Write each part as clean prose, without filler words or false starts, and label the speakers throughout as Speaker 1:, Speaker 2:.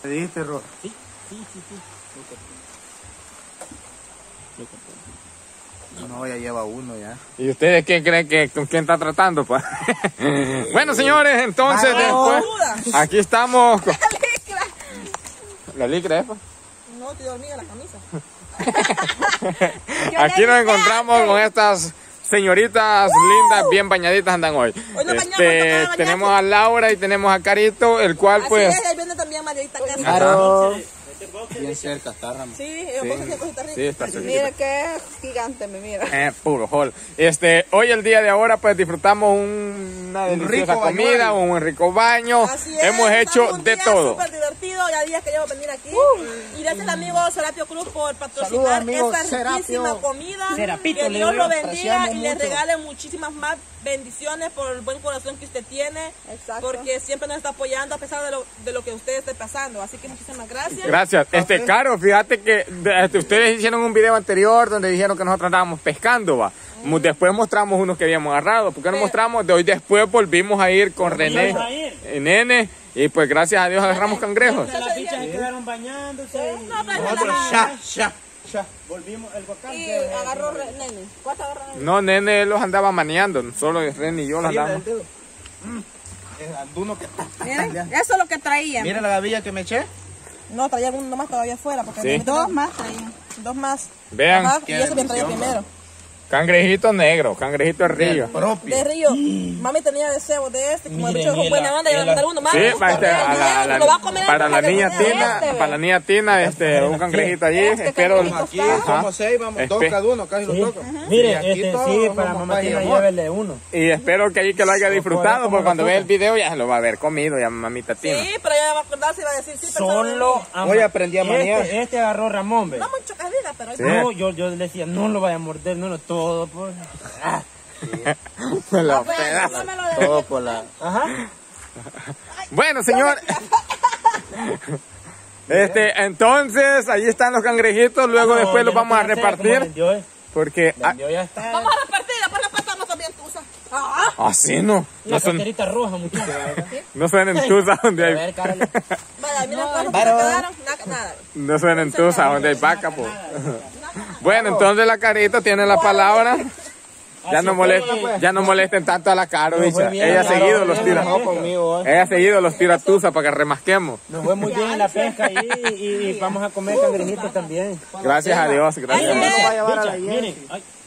Speaker 1: ¿Te dijiste, Ro?
Speaker 2: Sí.
Speaker 1: No, ya lleva uno ya.
Speaker 3: ¿Y ustedes quién creen que con quién está tratando, pues? Bueno, señores, entonces después aquí estamos. ¿La licra es, pues?
Speaker 4: No, estoy dormida en la camisa.
Speaker 3: Aquí nos encontramos con estas señoritas lindas, bien bañaditas andan hoy.
Speaker 4: Hoy nos bañamos,
Speaker 3: tenemos a Laura y tenemos a Carito, el cual
Speaker 4: así
Speaker 3: pues...
Speaker 4: es, ahí viene también Margarita Casa.
Speaker 1: Claro. Bien cerca está, Ramón.
Speaker 4: Sí, el boxer tiene cositas ricas.
Speaker 3: Sí, está cerquita.
Speaker 4: Mira qué gigante, me mira.
Speaker 3: Puro hall. Hoy el día de ahora pues disfrutamos una deliciosa comida, un rico baño.
Speaker 4: Así es,
Speaker 3: hemos hecho de todo.
Speaker 4: Súper divertido, ya días queríamos venir aquí. Y gracias al amigo Serapio Cruz por patrocinar esta riquísima comida.
Speaker 2: Serapito,
Speaker 4: que Dios lo bendiga y le
Speaker 1: mucho.
Speaker 4: regale muchísimas más bendiciones por el buen corazón que usted tiene. Exacto. Porque siempre nos está apoyando a pesar de lo que usted esté pasando. Así que muchísimas gracias.
Speaker 3: Gracias. Caro, fíjate que ustedes hicieron un video anterior donde dijeron que nosotros andábamos pescando, va. Después mostramos unos que habíamos agarrado. ¿Por qué no mostramos? De hoy después volvimos a ir con René y Nene. Y pues gracias a Dios agarramos cangrejos.
Speaker 2: Las bichas se quedaron bañándose.
Speaker 1: Nosotros ya.
Speaker 2: Volvimos el guacal.
Speaker 4: Y agarró Nene. ¿Cuánto agarró Nene?
Speaker 3: No, Nene los andaba maneando. Solo René y yo los andábamos.
Speaker 1: Uno que está.
Speaker 4: Miren, eso es lo que traía.
Speaker 1: Mira la gavilla que me eché.
Speaker 4: No, traía uno más todavía afuera. Porque
Speaker 3: Sí.
Speaker 4: dos más traía. Dos más.
Speaker 3: Vean.
Speaker 4: Ajá, y eso bien traía primero.
Speaker 3: Cangrejito negro, cangrejito de río.
Speaker 1: Propio.
Speaker 4: De río. Mami tenía deseo de este. Como el bicho
Speaker 2: Miren,
Speaker 4: con buena banda, y le mandar uno más.
Speaker 3: Sí, para la niña Tina,
Speaker 4: este,
Speaker 3: para la niña Tina, un cangrejito allí. Espero.
Speaker 1: Aquí somos 6, vamos, dos cada uno, casi lo toca.
Speaker 2: Mire,
Speaker 1: Y aquí todos
Speaker 2: sí,
Speaker 1: vamos
Speaker 2: para mamá
Speaker 1: paz y
Speaker 2: Tina
Speaker 1: amor.
Speaker 2: llévele uno.
Speaker 3: Y espero que allí que lo haya disfrutado, porque cuando vea el video ya se lo va a haber comido, ya mamita Tina.
Speaker 4: Sí, pero ella va a acordarse y va a decir sí.
Speaker 2: Solo
Speaker 1: Hoy aprendí a manejar.
Speaker 2: Este agarró Ramón, ve.
Speaker 4: No mucho que diga, pero ahí
Speaker 3: Sí.
Speaker 2: No, yo le decía, no lo vaya a morder, no, todo, pues.
Speaker 3: Me lo
Speaker 4: va.
Speaker 3: pedazo.
Speaker 4: No me lo de...
Speaker 1: Todo por la...
Speaker 2: Ajá.
Speaker 3: Bueno, señor. Entonces, ahí están los cangrejitos, luego después los vamos a repartir. Porque
Speaker 2: Ya está.
Speaker 4: Vamos a repartir, después repartamos también tusa.
Speaker 3: así no.
Speaker 2: La carterita roja, muchachos.
Speaker 3: No suenen tusa donde
Speaker 2: A
Speaker 3: hay.
Speaker 2: ver, Carlos.
Speaker 4: Vaya, miren cuántos se quedaron. Nada.
Speaker 3: No suenen tusa donde hay vaca, pues. Bueno, entonces la Carito tiene la palabra. Ya no molesten tanto a la Caro, bicha. Ella seguido los tira. Ella seguido los tira tusa para que remasquemos.
Speaker 2: Nos fue muy bien en la pesca y vamos a comer cangrejitos también.
Speaker 3: Gracias a Dios, gracias a Dios.
Speaker 2: Miren,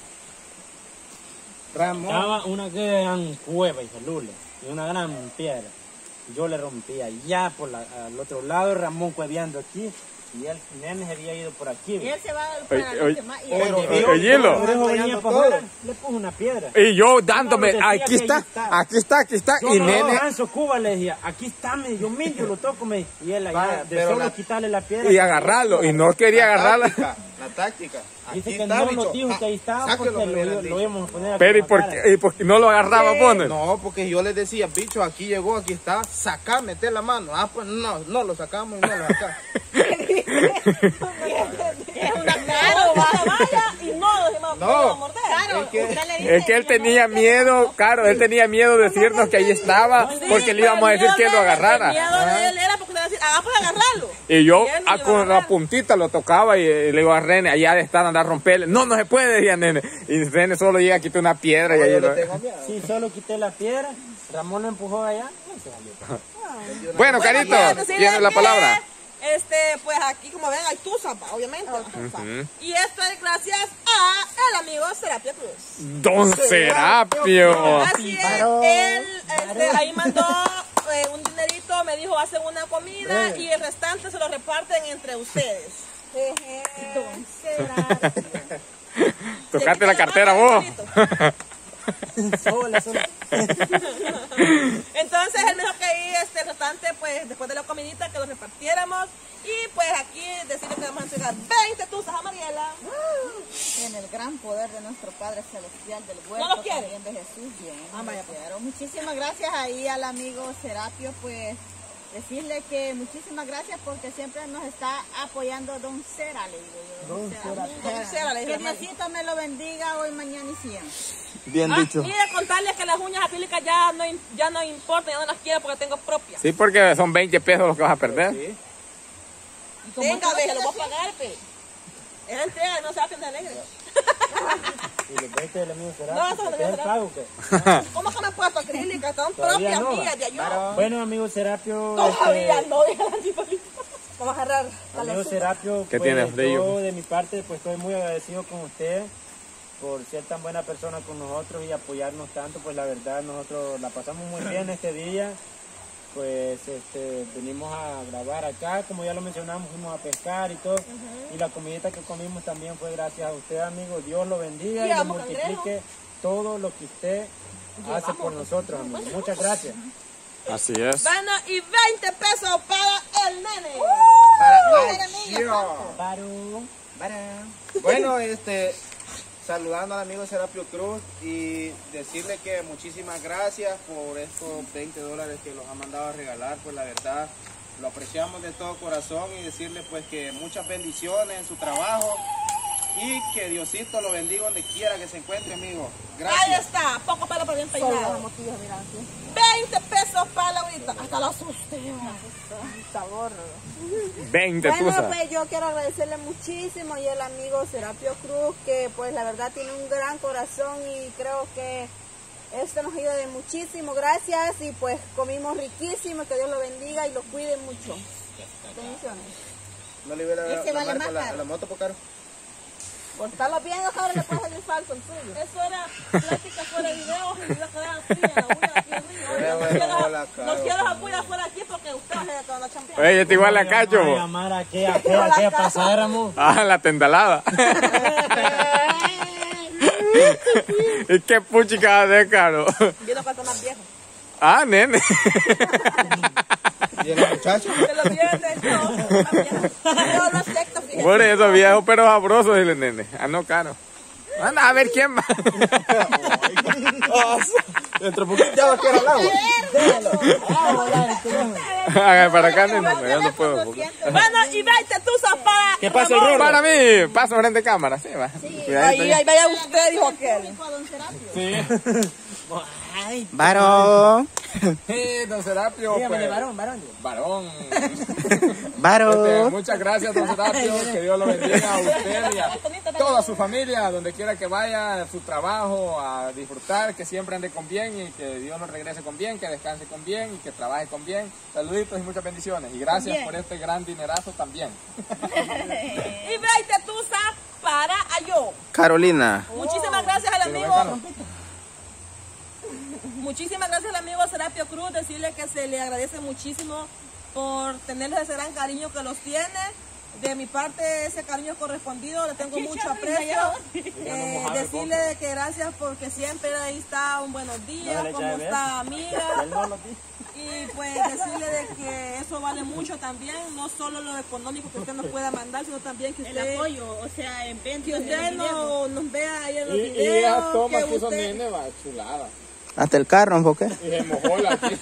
Speaker 2: estaba una gran cueva y celula y una gran piedra. Yo le rompía ya por al otro lado, Ramón cueveando aquí. Y el Nene se había ido por aquí.
Speaker 4: Y él se va para los demás.
Speaker 3: Oyelo.
Speaker 2: Venía para afuera, le puso una piedra.
Speaker 3: Y yo dándome, aquí está. Y Nene.
Speaker 2: Ganso Cuba le decía, aquí está, yo mismo lo toco, y él allá, de solo quitarle la piedra.
Speaker 3: Y agarrarlo, y no quería agarrarla.
Speaker 1: La táctica.
Speaker 2: Dice que no nos dijo que ahí estaba porque lo íbamos a poner a
Speaker 3: Pero ¿y por qué no lo agarraba, pone?
Speaker 1: No, porque yo les decía, bicho, aquí llegó, aquí está, sacá, meté la mano. Pues no lo sacamos y no lo sacamos.
Speaker 4: Es una cara, vaya y no lo morder.
Speaker 3: Es que él tenía miedo, claro, él tenía miedo de decirnos que ahí estaba, porque le íbamos a decir que lo agarrara.
Speaker 4: El miedo de él era porque le decía, pues agarrarlo.
Speaker 3: Y yo con la puntita lo tocaba y le digo a René, allá de estar andar a romperle. No se puede, decía Nene. Y René solo llega a quitar una piedra y ahí lo...
Speaker 2: Sí, solo quité la piedra, Ramón lo empujó allá y se salió.
Speaker 3: Bueno, Carito, tienes la palabra.
Speaker 4: Pues aquí como ven hay tusa, obviamente. Y esto es gracias a el amigo Serapio Cruz.
Speaker 3: Don Serapio.
Speaker 4: Así es, él ahí mandó un dinerito, me dijo hacen una comida y el restante se lo reparten entre ustedes. Don Serapio.
Speaker 3: Tocate la cartera vos.
Speaker 4: Entonces él me dijo que ahí el restante, pues después de la comidita que lo repartiéramos. Y pues aquí decirle que vamos a entregar 20 tuzas a Mariela.
Speaker 5: En el gran poder de nuestro Padre Celestial del huerto,
Speaker 4: ¿No lo quiere?
Speaker 5: también de Jesús, bien.
Speaker 4: Vaya,
Speaker 5: Quiero. Muchísimas gracias ahí al amigo Serapio, pues decirle que muchísimas gracias porque siempre nos está apoyando Don Cera, le digo yo.
Speaker 4: Don Cera, le
Speaker 5: Que
Speaker 4: digo.
Speaker 5: Diosito me lo bendiga hoy, mañana y siempre.
Speaker 1: Bien dicho.
Speaker 4: Y de contarles que las uñas acrílicas ya no importan, ya no las quiero porque tengo propias.
Speaker 3: Sí, porque son 20 pesos los que vas a perder.
Speaker 1: Sí.
Speaker 4: Tenga, ve, lo voy a pagar, pe. Es entrega, no se va a quedar alegre.
Speaker 2: Y los 20 del amigo será.
Speaker 4: No, eso no
Speaker 2: ¿Qué
Speaker 4: debe
Speaker 2: es el
Speaker 4: ser.
Speaker 2: pago qué?
Speaker 4: ¿Cómo que me he puesto acrílica? Son
Speaker 2: Todavía
Speaker 4: propias
Speaker 2: no, va.
Speaker 4: mías de ayuda.
Speaker 2: Bueno, amigo Serapio,
Speaker 4: Todavía no, deja la chipolita. Vamos a agarrar la
Speaker 2: amigo
Speaker 4: luz.
Speaker 2: Serapio,
Speaker 3: ¿Qué
Speaker 2: pues,
Speaker 3: tienes de ello?
Speaker 2: yo de mi parte, pues estoy muy agradecido con usted por ser tan buena persona con nosotros y apoyarnos tanto. Pues la verdad, nosotros la pasamos muy bien este día. Pues venimos a grabar acá, como ya lo mencionamos, fuimos a pescar y todo. Y la comidita que comimos también fue gracias a usted, amigo. Dios lo bendiga y le
Speaker 4: vamos,
Speaker 2: multiplique todo lo que usted hace por nosotros, amigo. Muchas gracias.
Speaker 3: Así es.
Speaker 4: Bueno, y 20 pesos para el nene.
Speaker 1: Bueno, saludando al amigo Serapio Cruz y decirle que muchísimas gracias por estos 20 dólares que los ha mandado a regalar. Pues la verdad lo apreciamos de todo corazón y decirle pues que muchas bendiciones en su trabajo y que Diosito lo bendiga donde quiera que se encuentre, amigo.
Speaker 4: Ahí
Speaker 1: Gracias.
Speaker 4: está, poco pelo pero bien peinado. 20 pesos para Laurita. Hasta la asusté.
Speaker 5: Está gordo.
Speaker 3: 20
Speaker 5: Bueno,
Speaker 3: tusas.
Speaker 5: pues yo quiero agradecerle muchísimo y el amigo Serapio Cruz, que pues la verdad tiene un gran corazón y creo que esto nos ayuda de muchísimo. Gracias y pues comimos riquísimo, que Dios lo bendiga y lo cuide mucho. Bendiciones.
Speaker 1: No le hubiera
Speaker 5: Ese vale
Speaker 1: marca
Speaker 5: más caro.
Speaker 1: la moto por caro.
Speaker 5: Por estarlo viendo, ahora le puede salir falso el suyo.
Speaker 4: Eso era plática fuera de video y iba a quedar así en la uña aquí arriba. Los quiero afuera fuera aquí porque ustedes se van a champear.
Speaker 3: Oye, te igual la cacho.
Speaker 2: Vamos a llamar a qué pasáramos.
Speaker 3: Ah, la tendalada. ¿Y qué puchica de caro?
Speaker 4: Viendo cuánto más viejo.
Speaker 3: Ah, nene.
Speaker 1: ¿Y el muchacho?
Speaker 4: Que lo tienen de hecho más viejo. Yo lo acepto, fíjate.
Speaker 3: Por eso, viejo, pero sabroso, dile nene. Ah, no, caro. Anda a ver quién va.
Speaker 1: Dentro de poquito ya va a quedar al agua.
Speaker 3: Haga para acá, nene. Yo no puedo. porque-
Speaker 4: Bueno, y 20 tuzas para.
Speaker 2: ¿Qué pasa el rolo?
Speaker 3: Para mí, paso frente a cámara, sí, va. Cuidadito
Speaker 4: Ahí vaya usted, dijo aquel.
Speaker 1: Varón.
Speaker 3: Don Serapio,
Speaker 2: Dígame,
Speaker 3: pues,
Speaker 2: varón.
Speaker 3: varón.
Speaker 1: Varón.
Speaker 3: Muchas gracias, don Serapio. Que Dios lo bendiga a usted y a toda su familia, donde quiera que vaya, a su trabajo, a disfrutar, que siempre ande con bien y que Dios lo regrese con bien, que descanse con bien y que trabaje con bien. Saluditos y muchas bendiciones. Y gracias por este gran dinerazo también.
Speaker 4: Y 20 tuzas para Ayo.
Speaker 1: Carolina.
Speaker 4: Muchísimas gracias al amigo.
Speaker 3: Caro.
Speaker 4: Muchísimas gracias al amigo Serapio Cruz. Decirle que se le agradece muchísimo por tenerles ese gran cariño que los tiene. De mi parte, ese cariño correspondido, le tengo mucho aprecio. Decirle que gracias porque siempre ahí está un buenos días, cómo está amiga. Y pues decirle de que eso vale mucho también, no solo lo económico que usted nos pueda mandar, sino también que usted,
Speaker 5: o sea, en venta.
Speaker 4: que usted nos vea ahí en los
Speaker 3: Y
Speaker 4: videos.
Speaker 3: esas tomas que hizo
Speaker 4: usted-
Speaker 3: nene, va, chulada.
Speaker 1: Hasta el carro, ¿por qué?
Speaker 3: Y se mojó la aquí.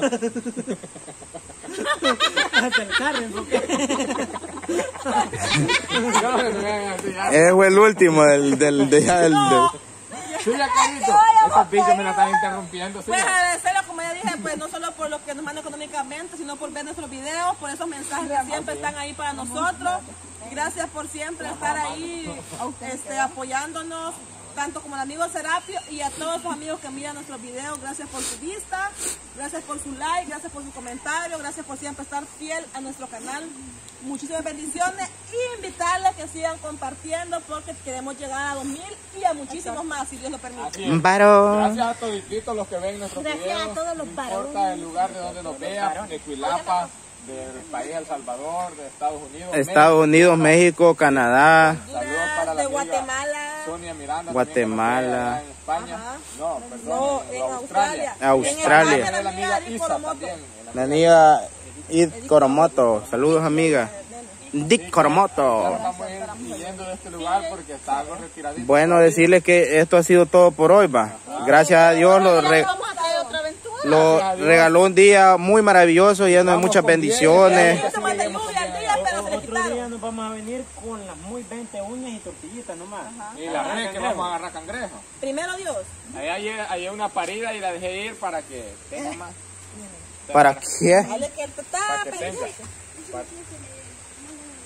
Speaker 3: No, no me hagan así, ya.
Speaker 1: Ese fue el último del
Speaker 3: Sí, ya, carito. Esos bichos me la están interrumpiendo. Sí,
Speaker 4: Pues
Speaker 3: ya.
Speaker 4: agradecerlo, como ya dije, pues no solo por lo que nos mandan económicamente, sino por ver nuestros videos, por esos mensajes que siempre están ahí para nosotros. Gracias por siempre estar ahí apoyándonos, tanto como el amigo Serapio y a todos los amigos que miran nuestros videos. Gracias por su vista, gracias por su like, gracias por su comentario, gracias por siempre estar fiel a nuestro canal. Muchísimas bendiciones y invitarles a que sigan compartiendo porque queremos llegar a 2000 y a muchísimos más, si Dios lo permite.
Speaker 3: Así es.
Speaker 1: varón.
Speaker 3: Gracias a toditos los que ven nuestros videos.
Speaker 5: todos los
Speaker 3: No importa el lugar de donde nos vean, de Cuilapa, del país de El Salvador, de Estados Unidos.
Speaker 1: Estados Unidos, México, Canadá.
Speaker 3: Saludos para la
Speaker 4: de
Speaker 3: amiga
Speaker 4: Guatemala.
Speaker 3: Sonia Miranda.
Speaker 1: Guatemala.
Speaker 3: también, que nos ve allá en España.
Speaker 4: Ajá.
Speaker 3: No, perdón,
Speaker 4: No,
Speaker 3: en
Speaker 4: en Australia.
Speaker 1: Australia.
Speaker 4: En España,
Speaker 3: La amiga
Speaker 4: Dick
Speaker 3: Isa
Speaker 4: Coromoto.
Speaker 3: también.
Speaker 1: La amiga Id Coromoto. Saludos, amiga. Dick Coromoto.
Speaker 3: Estamos yendo de este lugar porque está algo retiradito.
Speaker 1: Bueno, decirles que esto ha sido todo por hoy, va. Gracias a Dios
Speaker 5: Vamos a hacer otra aventura.
Speaker 1: lo regaló un día muy maravilloso, lleno de muchas bendiciones.
Speaker 4: Yo tomé de lluvia al día, pero se le
Speaker 2: Otro
Speaker 4: quitaron.
Speaker 2: día nos vamos a venir con las muy 20 uñas y tortillitas nomás.
Speaker 3: Y la red que vamos a agarrar cangrejo.
Speaker 4: Primero Dios.
Speaker 3: Ahí hay una parida y la dejé ir para que tenga más.
Speaker 1: ¿Para qué?
Speaker 4: Dale que te está
Speaker 3: Para que tenga.
Speaker 4: pendiente.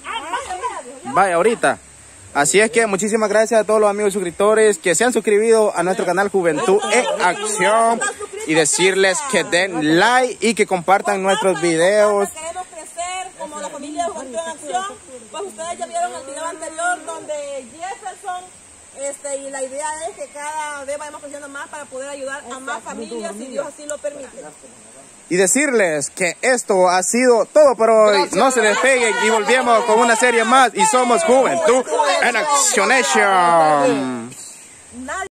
Speaker 1: Vaya, ahorita. Así es que muchísimas gracias a todos los amigos suscriptores que se han suscribido a nuestro canal Juventud en Acción y decirles que den like y que compartan nuestros videos.
Speaker 4: Queremos crecer como la familia de Juventud en Acción. Pues ustedes ya vieron el video anterior donde Jefferson, y la idea es que cada vez vayamos creciendo más para poder ayudar a más familias si Dios así lo permite.
Speaker 1: Y decirles que esto ha sido todo por hoy. Gracias. No se despeguen y volvemos con una serie más y somos Juventud en Acción.